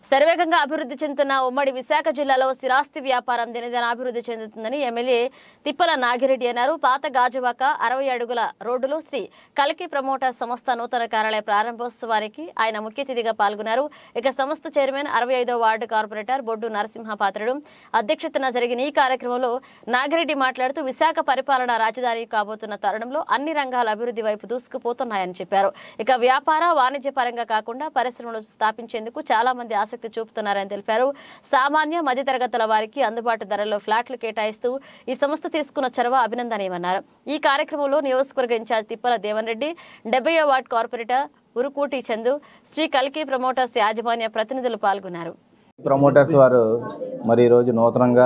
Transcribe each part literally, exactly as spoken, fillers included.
శరవేగంగా అభివృద్ధి చెందుతున్న ఉమ్మడి విశాఖ జిల్లాలో స్థిరాస్తి వ్యాపారం దినదిన అభివృద్ధి చెందుతుందని ఎమ్మెల్యే తిప్పల నాగిరెడ్డి అన్నారు. పాత గాజువాక అరవై అడుగుల రోడ్డులో శ్రీ కల్కి ప్రమోటర్స్ సంస్థ నూతన కార్యాలయ ప్రారంభోత్సవానికి ఆయన ముఖ్య అతిథిగా పాల్గొన్నారు. ఇక సంస్థ చైర్మన్ అరవై ఐదో వార్డు కార్పొరేటర్ బొడ్డు నరసింహపాత్రుడు అధ్యక్షతన జరిగిన ఈ కార్యక్రమంలో నాగిరెడ్డి మాట్లాడుతూ విశాఖ పరిపాలన రాజధాని కాబోతున్న తరుణంలో అన్ని రంగాల అభివృద్ధి వైపు దూసుకుపోతున్నాయని చెప్పారు. ఇక వ్యాపార వాణిజ్య పరంగా కాకుండా పరిశ్రమలు స్థాపించేందుకు చాలా మంది ఆసక్తి చూపుతున్నారని తెలిపారు. సామాన్య మధ్యతరగతుల వారికి అందుబాటు ధరల్లో ఫ్లాట్లు కేటాయిస్తూ ఈ సంస్థ తీసుకున్న చొరవ అభినందనీయమన్నారు. ఈ కార్యక్రమంలో నియోజకవర్గ ఇన్ఛార్జ్ తిప్పల దేవన్ రెడ్డి, డెబ్బయో వార్డు కార్పొరేటర్ ఉరుకూటి చందు, శ్రీ కల్కి ప్రమోటర్స్ యాజమాన్య ప్రతినిధులు పాల్గొన్నారు. ప్రమోటర్స్ వారు మరి ఈరోజు నూతనంగా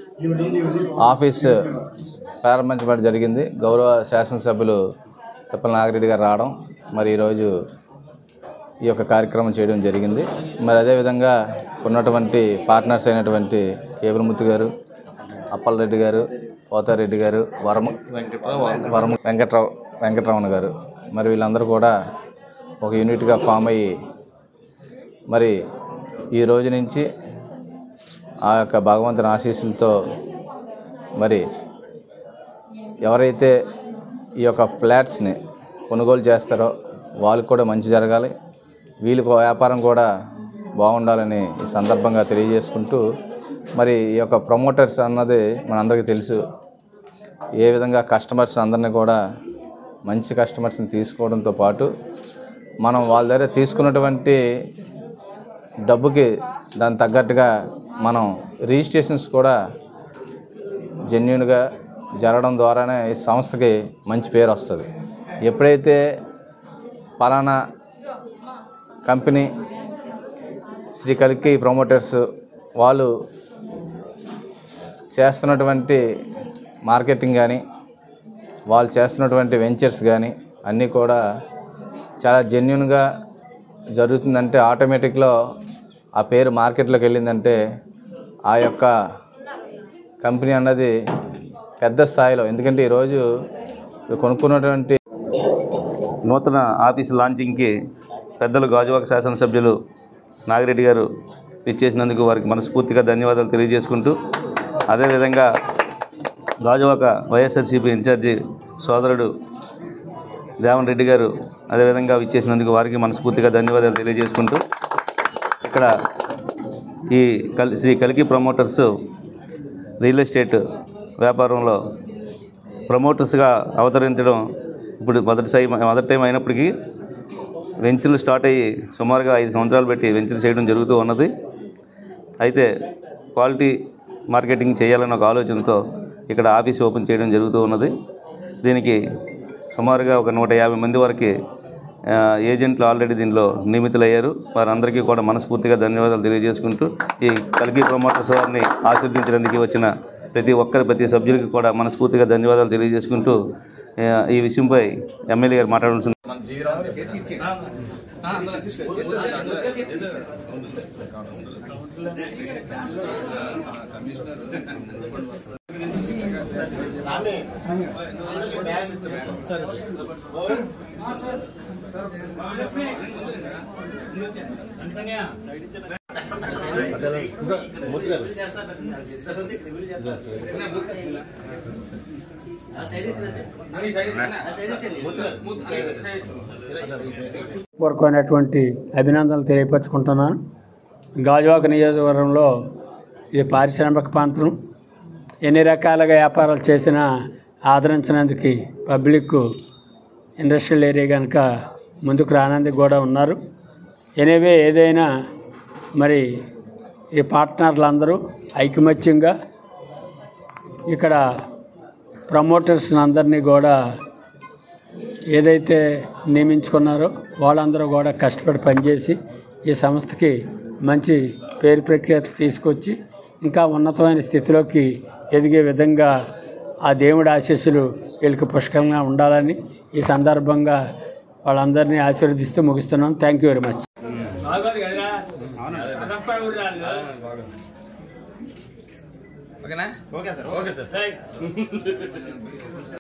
ఆఫీస్ ప్రారంభించబడి జరిగింది. గౌరవ శాసనసభ్యులు తిప్పల నాగిరెడ్డి గారు రావడం మరి ఈరోజు ఈ యొక్క కార్యక్రమం చేయడం జరిగింది. మరి అదేవిధంగా ఉన్నటువంటి పార్ట్నర్స్ అయినటువంటి కేబుల్మూర్తి గారు, అప్పలరెడ్డి గారు, పోతారెడ్డి గారు, వరమ వరమ వెంకట్రావు వెంకటరమణ గారు మరి వీళ్ళందరూ కూడా ఒక యూనిట్గా ఫామ్ అయ్యి మరి ఈ రోజు నుంచి ఆ యొక్క భగవంతుని ఆశీస్సులతో మరి ఎవరైతే ఈ యొక్క ఫ్లాట్స్ని కొనుగోలు చేస్తారో వాళ్ళకు కూడా మంచి జరగాలి, వీళ్ళకు వ్యాపారం కూడా బాగుండాలని ఈ సందర్భంగా తెలియజేసుకుంటూ మరి ఈ యొక్క ప్రమోటర్స్ అన్నది మనందరికీ తెలుసు. ఏ విధంగా కస్టమర్స్ అందరినీ కూడా మంచి కస్టమర్స్ని తీసుకోవడంతో పాటు మనం వాళ్ళ దగ్గర తీసుకున్నటువంటి డబ్బుకి దానికి తగ్గట్టుగా మనం రిజిస్ట్రేషన్స్ కూడా జెన్యూన్గా జరగడం ద్వారానే ఈ సంస్థకి మంచి పేరు వస్తుంది. ఎప్పుడైతే పలానా కంపెనీ శ్రీ కల్కి ప్రమోటర్స్ వాళ్ళు చేస్తున్నటువంటి మార్కెటింగ్ కానీ వాళ్ళు చేస్తున్నటువంటి వెంచర్స్ కానీ అన్నీ కూడా చాలా జెన్యూన్గా జరుగుతుందంటే ఆటోమేటిక్లో ఆ పేరు మార్కెట్లోకి వెళ్ళిందంటే ఆ యొక్క కంపెనీ అన్నది పెద్ద స్థాయిలో, ఎందుకంటే ఈరోజు కొనుక్కున్నటువంటి నూతన ఆఫీస్ లాంచింగ్కి పెద్దలు గాజువాక శాసనసభ్యులు నాగిరెడ్డి గారు ఇచ్చేసినందుకు వారికి మనస్ఫూర్తిగా ధన్యవాదాలు తెలియజేసుకుంటూ, అదేవిధంగా గాజువాక వైఎస్ఆర్సీపీ ఇన్ఛార్జి సోదరుడు దేవన్ రెడ్డి గారు అదేవిధంగా ఇచ్చేసినందుకు వారికి మనస్ఫూర్తిగా ధన్యవాదాలు తెలియజేసుకుంటూ, ఇక్కడ ఈ కల్ శ్రీ కల్కి ప్రమోటర్స్ రియల్ ఎస్టేట్ వ్యాపారంలో ప్రమోటర్స్గా అవతరించడం ఇప్పుడు మొదటిసారి మొదటి టైం అయినప్పటికీ వెంచర్లు స్టార్ట్ అయ్యి సుమారుగా ఐదు సంవత్సరాలు పెట్టి వెంచర్ చేయడం జరుగుతూ ఉన్నది. అయితే క్వాలిటీ మార్కెటింగ్ చేయాలన్న ఒక ఆలోచనతో ఇక్కడ ఆఫీస్ ఓపెన్ చేయడం జరుగుతూ ఉన్నది. దీనికి సుమారుగా ఒక నూట యాభై మంది వరకు ఏజెంట్లు ఆల్రెడీ దీనిలో నియమితులయ్యారు. వారందరికీ కూడా మనస్ఫూర్తిగా ధన్యవాదాలు తెలియజేసుకుంటూ ఈ కల్కి ప్రమోటర్స్ వారిని ఆశీర్వదించడానికి వచ్చిన ప్రతి ఒక్కరి ప్రతి సభ్యులకి కూడా మనస్ఫూర్తిగా ధన్యవాదాలు తెలియజేసుకుంటూ ఈ విషయంపై ఎమ్మెల్యే గారు మాట్లాడాల్సింది. పూర్వకమైనటువంటి అభినందనలు తెలియపరుచుకుంటున్నాను. గాజువాక నియోజకవర్గంలో ఈ పారిశ్రామిక ప్రాంతం ఎన్ని రకాలుగా వ్యాపారాలు చేసినా ఆదరించినందుకు పబ్లిక్ ఇండస్ట్రియల్ ఏరియా కనుక ముందుకు రానందుకు కూడా ఉన్నారు. ఎనివే ఏదైనా మరి ఈ పార్ట్నర్లు అందరూ ఐకమత్యంగా ఇక్కడ ప్రమోటర్స్ అందరినీ కూడా ఏదైతే నియమించుకున్నారో వాళ్ళందరూ కూడా కష్టపడి పనిచేసి ఈ సంస్థకి మంచి పేరు ప్రఖ్యాతి తీసుకొచ్చి ఇంకా ఉన్నతమైన స్థితిలోకి ఎదిగే విధంగా ఆ దేవుడి ఆశీస్సులు వీళ్ళకి పుష్కలంగా ఉండాలని ఈ సందర్భంగా వాళ్ళందరినీ ఆశీర్వదిస్తూ ముగిస్తున్నాను. Thank you very much. ఓకేనా? Okay sir. Okay sir.